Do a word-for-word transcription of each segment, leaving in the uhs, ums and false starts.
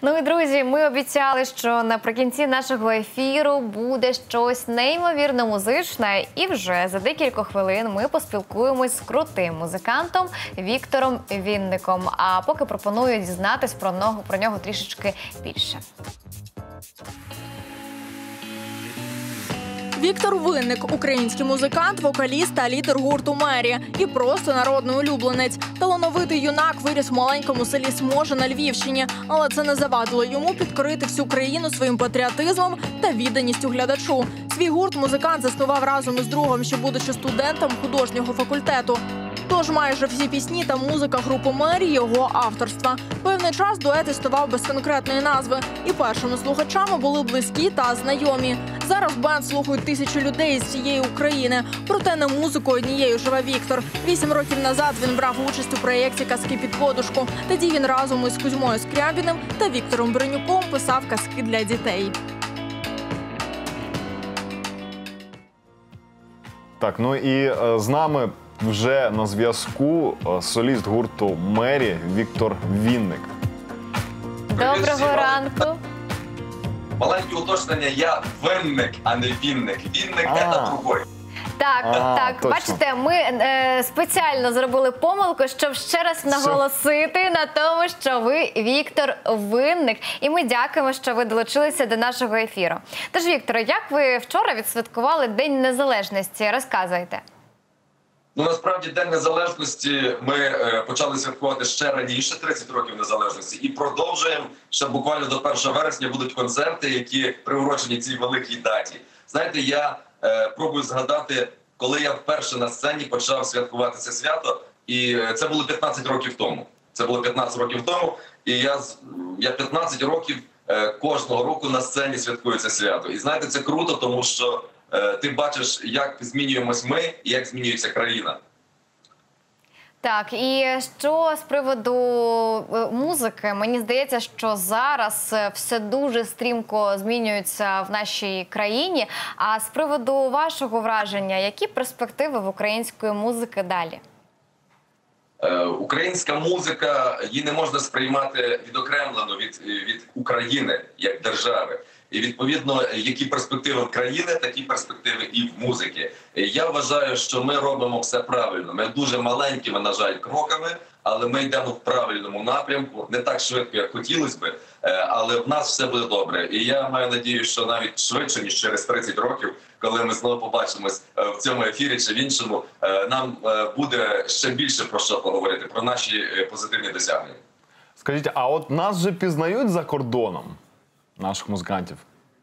Ну і, друзі, ми обіцяли, що наприкінці нашого ефіру буде щось неймовірно музичне. І вже за декілька хвилин ми поспілкуємось з крутим музикантом Віктором Вінником. А поки пропоную дізнатись про нього, про нього трішечки більше. Віктор Вінник – український музикант, вокаліст та лідер гурту «Мері». І просто народний улюбленець. Талановитий юнак виріс в маленькому селі Сможе на Львівщині. Але це не завадило йому підкорити всю країну своїм патріотизмом та відданістю глядачу. Свій гурт музикант заснував разом із другом, ще будучи студентом художнього факультету. Тож майже всі пісні та музика групи «Мері» – його авторства. Певний час дует існував без конкретної назви. І першими слухачами були близькі та знайомі. Зараз бенд слухають тисячі людей з всієї України. Проте не музикою однією живе Віктор. Вісім років назад він брав участь у проєкті «Казки під подушку». Тоді він разом із Кузьмою Скрябіним та Віктором Бринюком писав казки для дітей. Так, ну і е, з нами вже на зв'язку соліст гурту «Мері» Віктор Вінник. Доброго ранку. Маленьке уточнення, я Вінник, а не Вінник. Вінник – це другой. Так, А, так, точно. бачите, ми е, спеціально зробили помилку, щоб ще раз наголосити на тому, що ви Віктор Вінник. І ми дякуємо, що ви долучилися до нашого ефіру. Тож, Вікторе, як ви вчора відсвяткували День Незалежності? Розказуйте. Ну, насправді, День Незалежності ми е, почали святкувати ще раніше, тридцять років Незалежності, і продовжуємо. Ще буквально до першого вересня будуть концерти, які приурочені цій великій даті. Знаєте, я е, пробую згадати, коли я вперше на сцені почав святкувати це свято, і це було п'ятнадцять років тому. Це було п'ятнадцять років тому, і я, я п'ятнадцять років е, кожного року на сцені святкую це свято. І знаєте, це круто, тому що ти бачиш, як змінюємось ми і як змінюється країна. Так, і що з приводу музики, мені здається, що зараз все дуже стрімко змінюється в нашій країні. А з приводу вашого враження, які перспективи в української музики далі? Українська музика, її не можна сприймати відокремлено від, від України як держави. І, відповідно, які перспективи в країни, такі перспективи і в музики. Я вважаю, що ми робимо все правильно. Ми дуже маленькими, на жаль, кроками, але ми йдемо в правильному напрямку. Не так швидко, як хотілося б, але в нас все буде добре. І я маю надію, що навіть швидше, ніж через тридцять років, коли ми знову побачимось в цьому ефірі чи в іншому, нам буде ще більше про що поговорити, про наші позитивні досягнення. Скажіть, а от нас же пізнають за кордоном, наших музикантів?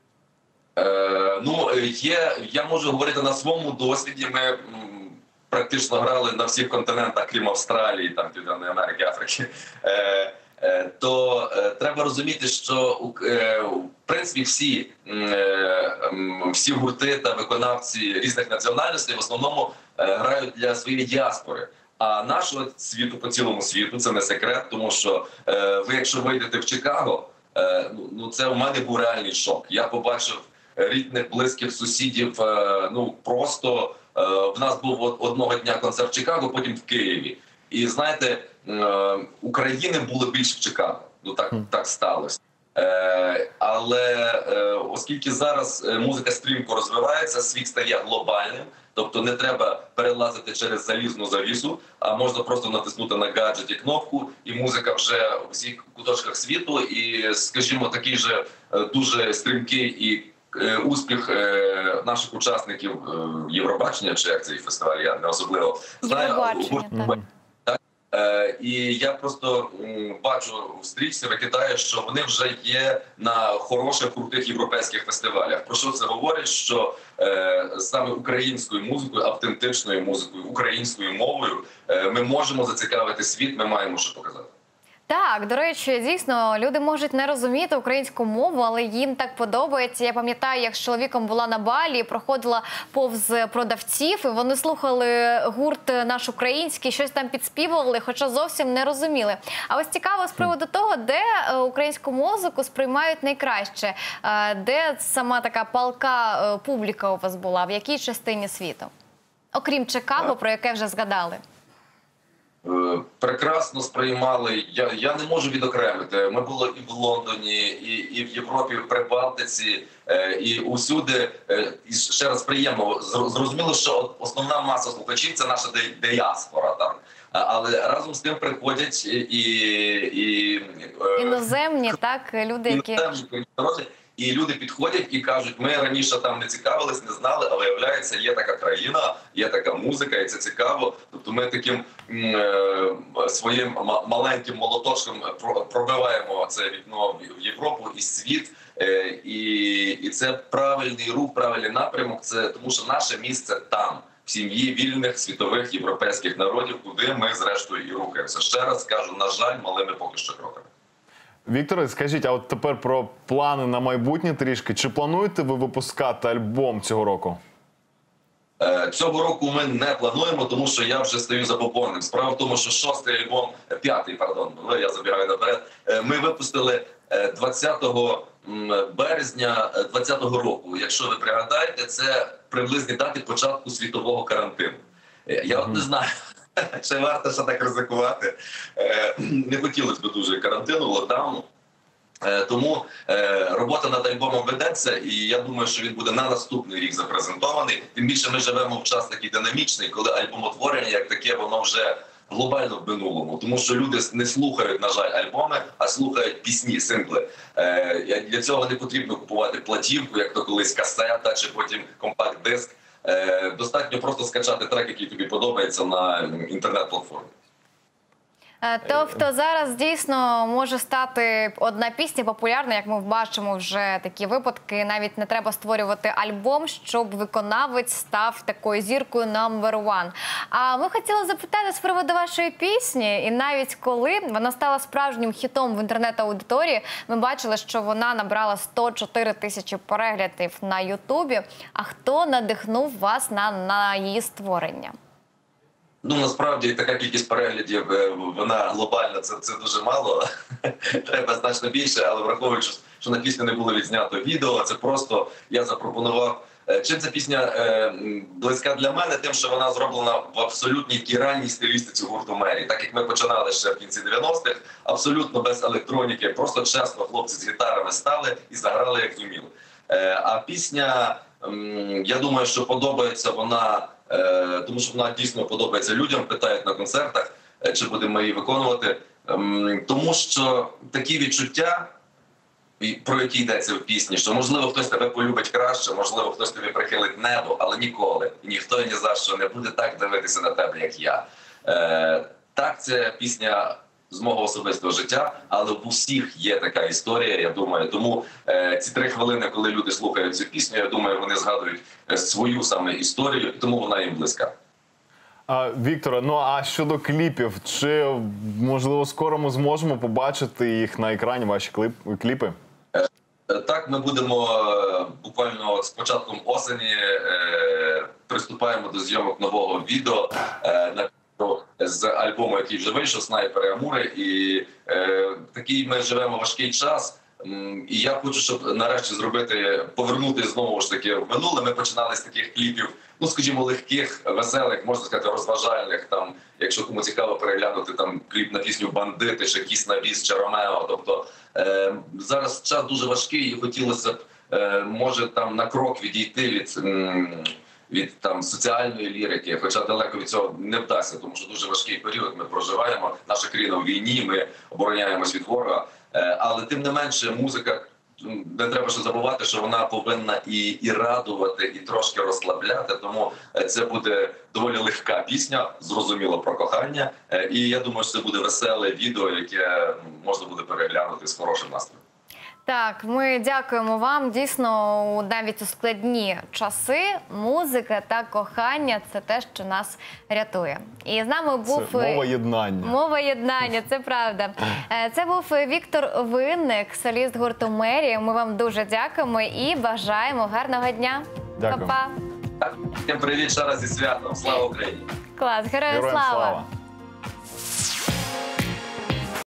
Е, ну, є, я можу говорити на своєму досвіді. Ми м, практично грали на всіх континентах, крім Австралії, там, Південної Америки, Африки. Е, е, то е, треба розуміти, що е, в принципі всі, е, всі гурти та виконавці різних національностей в основному е, грають для своєї діаспори. А нашого світу по цілому світу, це не секрет, тому що е, ви, якщо вийдете в Чикаго, е, ну це у мене був реальний шок. Я побачив рідних, близьких сусідів, е, ну просто е, в нас був одного дня концерт в Чикаго, потім в Києві. І знаєте, е, України було більше в Чикаго. Ну так, так сталося. Е, але е, оскільки зараз музика стрімко розвивається, світ стає глобальним, тобто не треба перелазити через залізну завісу, а можна просто натиснути на гаджеті кнопку, і музика вже у всіх куточках світу. І, скажімо, такий же дуже стрімкий і успіх наших учасників Євробачення, чи як цей фестиваль, я не особливо знаю. Євробачення, так. І я просто бачу в стрічці викидаю, що вони вже є на хороших, крутих європейських фестивалях. Про що це говорить? Що е, саме українською музикою, автентичною музикою, українською мовою е, ми можемо зацікавити світ, ми маємо що показати. Так, до речі, дійсно, люди можуть не розуміти українську мову, але їм так подобається. Я пам'ятаю, як з чоловіком була на Балі, проходила повз продавців, і вони слухали гурт наш український, щось там підспівували, хоча зовсім не розуміли. А ось цікаво з приводу того, де українську музику сприймають найкраще, де сама така палка публіка у вас була, в якій частині світу? Окрім Чикаго, про яке вже згадали. Прекрасно. класно сприймали. Я, я не можу відокремити. Ми були і в Лондоні, і, і в Європі, і в Прибалтиці, е, і усюди. Е, і ще раз приємно. Зрозуміло, що основна маса слухачів – це наша діаспора там. Але разом з тим приходять і, і, і іноземні, так, люди, які... іноземні народи. І люди підходять і кажуть, ми раніше там не цікавились, не знали, але, виявляється, є така країна, є така музика, і це цікаво. Тобто ми таким е, своїм маленьким молоточком пробиваємо це вікно в Європу і світ. Е, і, і це правильний рух, правильний напрямок, це, тому що наше місце там, в сім'ї вільних світових європейських народів, куди ми зрештою і рухаємося. Ще раз кажу, на жаль, малими поки що кроками. Вікторе, скажіть, а от тепер про плани на майбутнє трішки. Чи плануєте ви випускати альбом цього року? Цього року ми не плануємо, тому що я вже стою забобонним. Справа в тому, що шостий альбом, п'ятий, пардон, я забігаю наперед, ми випустили двадцятого березня двадцятого року. Якщо ви пригадаєте, це приблизні дати початку світового карантину. Я от не знаю, чи варто ще так ризикувати. Не хотілося б дуже карантину, локдауну. Тому робота над альбомом ведеться, і я думаю, що він буде на наступний рік запрезентований. Тим більше ми живемо в час такий динамічний, коли альбомотворення, як таке, воно вже глобально в минулому. Тому що люди не слухають, на жаль, альбоми, а слухають пісні, сингли. Для цього не потрібно купувати платівку, як то колись касета, чи потім компакт-диск. Достатньо просто скачати трек, який тобі подобається на інтернет-платформі. Тобто зараз дійсно може стати одна пісня популярна, як ми бачимо вже такі випадки, навіть не треба створювати альбом, щоб виконавець став такою зіркою number one. А ми хотіли запитати з приводу вашої пісні, і навіть коли вона стала справжнім хітом в інтернет-аудиторії, ми бачили, що вона набрала сто чотири тисячі переглядів на Ютубі. А хто надихнув вас на, на її створення? Ну, насправді, така кількість переглядів, вона глобальна, це, це дуже мало. Треба значно більше, але враховуючи, що на пісню не було відзнято відео, це просто я запропонував. Чим ця пісня е, близька для мене? Тим, що вона зроблена в абсолютній тиранній стилістиці гурту Мері. Так як ми починали ще в кінці дев'яностих, абсолютно без електроніки, просто чесно хлопці з гітарами стали і заграли як зуміли. Е, а пісня, е, я думаю, що подобається вона, е, тому що вона дійсно подобається людям, питають на концертах, е, чи будемо її виконувати. Е, тому що такі відчуття, про які йдеться в пісні, що, можливо, хтось тебе полюбить краще, можливо, хтось тобі прихилить небо, але ніколи, і ніхто і ні за що не буде так дивитися на тебе, як я. Е, так, це пісня з мого особистого життя, але в усіх є така історія, я думаю. Тому е, ці три хвилини, коли люди слухають цю пісню, я думаю, вони згадують свою саме історію, тому вона їм близька. А, Вікторе, ну а щодо кліпів, чи, можливо, скоро ми зможемо побачити їх на екрані, ваші кліп, кліпи? Так, ми будемо буквально з початком осені е, приступаємо до зйомок нового відео е, з альбому, який вже вийшов, «Снайпери Амури». І е, такий ми живемо важкий час. І я хочу, щоб нарешті зробити, повернути знову ж таки в минуле. Ми починали з таких кліпів, ну, скажімо, легких, веселих, можна сказати, розважальних. Там, якщо кому цікаво переглянути там кліп на пісню «Бандити», чи «Кіс на віз», чи «Ромео». Тобто е, зараз час дуже важкий, і хотілося б, е, може, там на крок відійти від, від там соціальної лірики, хоча далеко від цього не вдасться, тому що дуже важкий період ми проживаємо. Наша країна в війні, ми обороняємось від ворога. Але тим не менше, музика, не треба ще забувати, що вона повинна і, і радувати, і трошки розслабляти. Тому це буде доволі легка пісня, зрозуміло, про кохання. І я думаю, що це буде веселе відео, яке можна буде переглянути з хорошим настроєм. Так, ми дякуємо вам. Дійсно, навіть у складні часи музика та кохання – це те, що нас рятує. І з нами був... Це мова єднання. Мова єднання, це правда. Це був Віктор Винник, соліст гурту «Мері». Ми вам дуже дякуємо і бажаємо гарного дня. Дякую. Па-па. Всім привіт ще раз зі святом. Слава Україні! Клас, героям Героям слава! слава!